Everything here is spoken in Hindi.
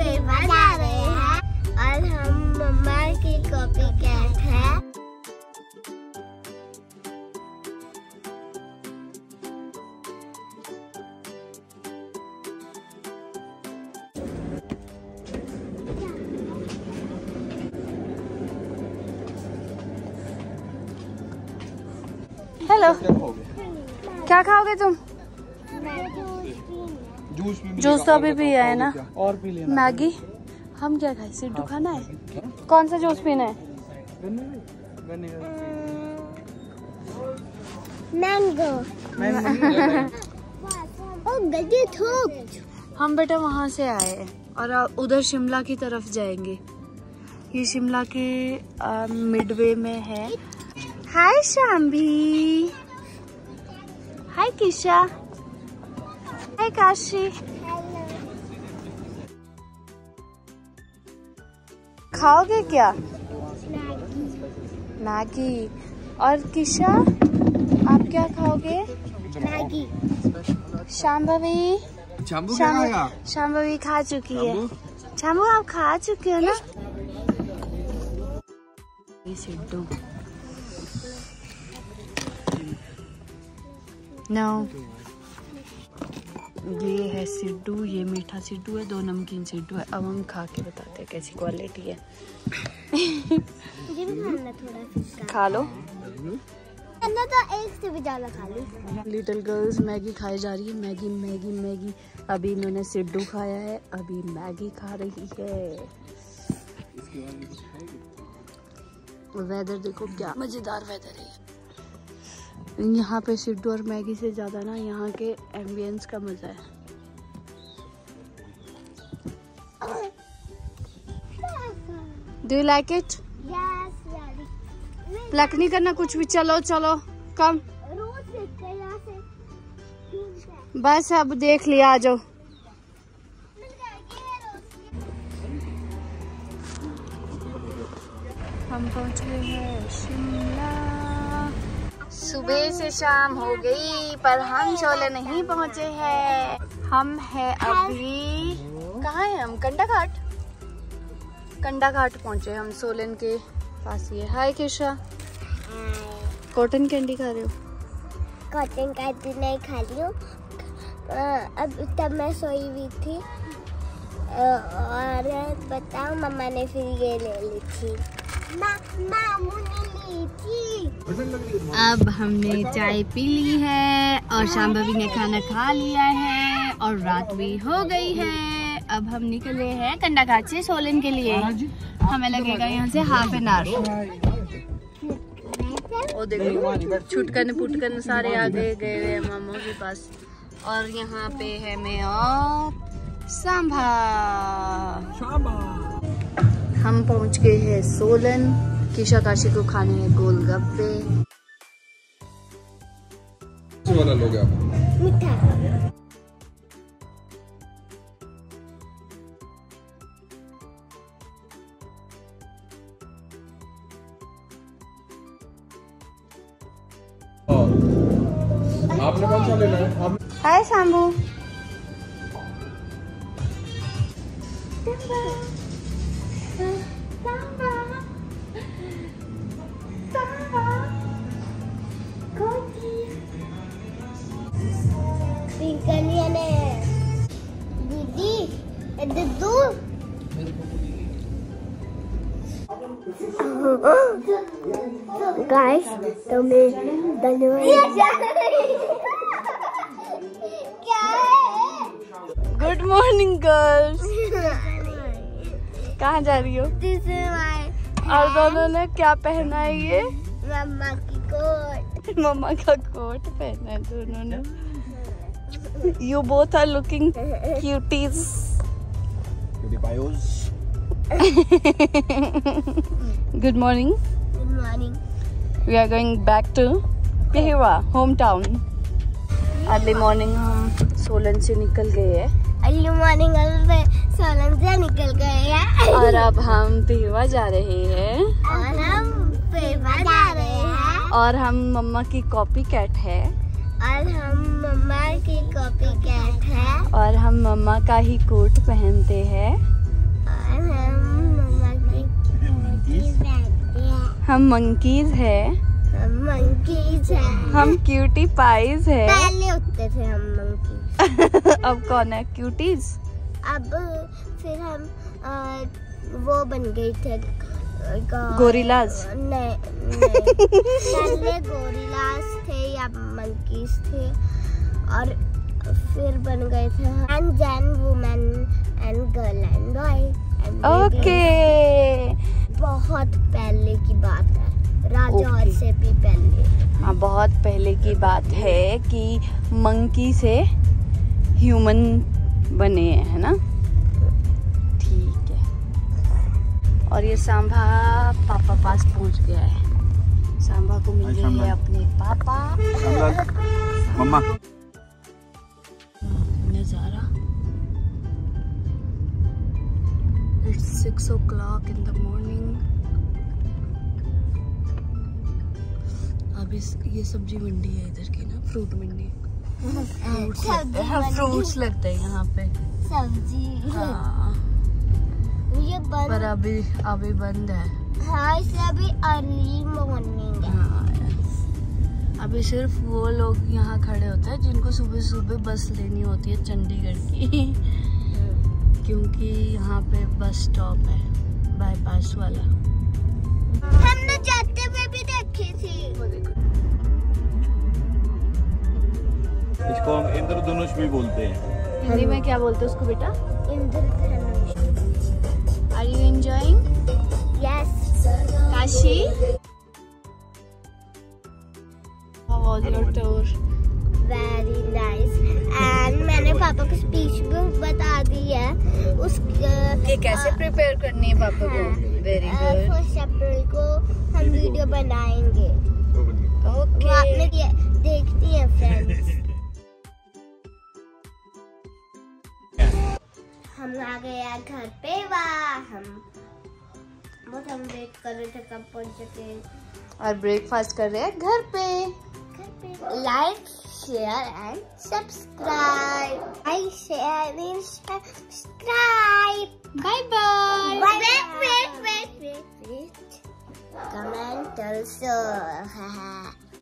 पेपर जा रहे हैं और हम मम्मा की कॉपी कैट है। हेलो, क्या खाओगे तुम? जूस तो अभी भी है ना, और पी लेना। मैगी। हम क्या खाए? सिड्डू खाना है? कौन सा जूस पीना है? मैंगो। हम बेटा वहाँ से आए हैं और उधर शिमला की तरफ जाएंगे। ये शिमला के मिडवे में है। हाय शाम्भी, हाय किशा, हाय काशी। खाओगे क्या? मैगी। और किशा, आप क्या खाओगे? मैगी। शाम्भवी खा चुकी है। शाम्भू आप खा चुके हो ना? ये सिड्डू। नो, ये है सिड्डू, ये मीठा सिड्डू है, 2 नमकीन सिड्डू है। अब हम खा के बताते हैं कैसी क्वालिटी है। मुझे भी खाना थोड़ा खा लो। तो एक से भी ज्यादा खा ली। लिटिल गर्ल्स मैगी खाई जा रही है। Maggi Maggi Maggi. अभी इन्होंने सिड्डू खाया है, अभी मैगी खा रही है। वेदर देखो क्या मजेदार वेदर है। यहाँ पे सिड्डू और मैगी से ज्यादा ना यहाँ के एम्बियंस का मजा है। Do you like it? Pluck नहीं करना कुछ भी। चलो चलो कम। बस अब देख लिया, आ जाओ। हम पहुंच गए हैं शिमला। सुबह से शाम हो गई पर हम शोले नहीं पहुंचे हैं। हम हैं अभी कहाँ हैं? हम कंडा घाट पहुंचे हम, सोलन के पास ही है। हाय किशा, कॉटन कैंडी खा रहे हो? कॉटन कैंडी नहीं खा रही हूँ। अब तब मैं सोई हुई थी और बताओ मम्मा ने फिर ये ले ली थी। मामू ने ली थी। अब हमने चाय पी ली है और शाम्भवी ने खाना खा लिया है और रात भी हो गई है। अब हम निकले हैं कंडा घाट से सोलन के लिए। हमें लगेगा यहाँ से हाफ एन आवर। ओ देखो छुटकन पुटकन सारे आ गए मामू के पास। और यहाँ पे है मैं और सांभा। हम पहुँच गए हैं सोलन। किशा काशी को खाने हैं गोलगप्पे। वाला लोगे आप? मीठा। आपने कौन सा लेना है? हाय शाम्भू। गाइस तुम्हें धन्यवाद। क्या है? Good morning girls. कहाँ जा रही हो? और दोनों ने क्या पहना है? ये मम्मा की कोट। मम्मा का कोट पहना है दोनों ने। You both are looking cuties. Cutie pios. Good morning. Good morning. We are going back to Pehwa, hometown. Early morning हम सोलन से निकल गए हैं। अर्ली मॉर्निंग सोलन से निकल गए हैं और अब हम पehwa जा रहे हैं। और हम पehwa जा रहे हैं और हम मम्मा की कॉपी कैट है। और हम मम्मा की कॉपी कैट है। और हम मम्मा का ही कोट पहनते हैं। हम मंकीज है। हम क्यूटी पाइज है। पहले होते थे हम मंकी। अब कौन है क्यूटीज? अब फिर हम वो बन गए थे गोरिल्लास। नहीं पहले गोरिल्लास थे या मंकीज थे और फिर बन गए थे मैन जैन women and girl and boy. Okay बहुत पहले की बात है, राजा और से भी पहले। हाँ बहुत पहले की बात है कि मंकी से ह्यूमन बने हैं, है ना? ठीक है। और ये सांभा पापा पास पहुंच गया है। सांभा को मिल गई है अपने पापा। मम्मा नजारा। It's 6 o'clock in the morning. अब ये सब्जी मंडी है इधर की ना, फ्रूट मंडी। फ्रूट्स लगते हैं यहाँ पे। सब्जी हाँ। ये बंद पर अभी बंद है। हाँ इसलिए अभी अर्ली मॉर्निंग है। हाँ अभी सिर्फ वो लोग यहाँ खड़े होते हैं जिनको सुबह सुबह बस लेनी होती है चंडीगढ़ की। क्योंकि यहाँ पे बस स्टॉप है बाईपास वाला। हमने जाते हुए भी देखी थी। वो देखो इसको हम इंद्रधनुष भी बोलते हैं। हिंदी में क्या बोलते हैं उसको बेटा? इंद्रधनुष। Are you enjoying? Yes. Kashi? How was your tour? Very nice. And मैंने पापा को स्पीच भी बता दी है कि कैसे प्रिपेयर करनी है पापा को। Very good. 1 अप्रैल को हम वीडियो बनाएंगे। ओके। वो आपने देखती है फ्रेंड्स। हम आ गए घर पे। हम वेट कर रहे थे कब पहुंच सके। और ब्रेकफास्ट कर रहे हैं घर पे। Like share and subscribe. Like share and subscribe. Bye bye. Wait. Comment also.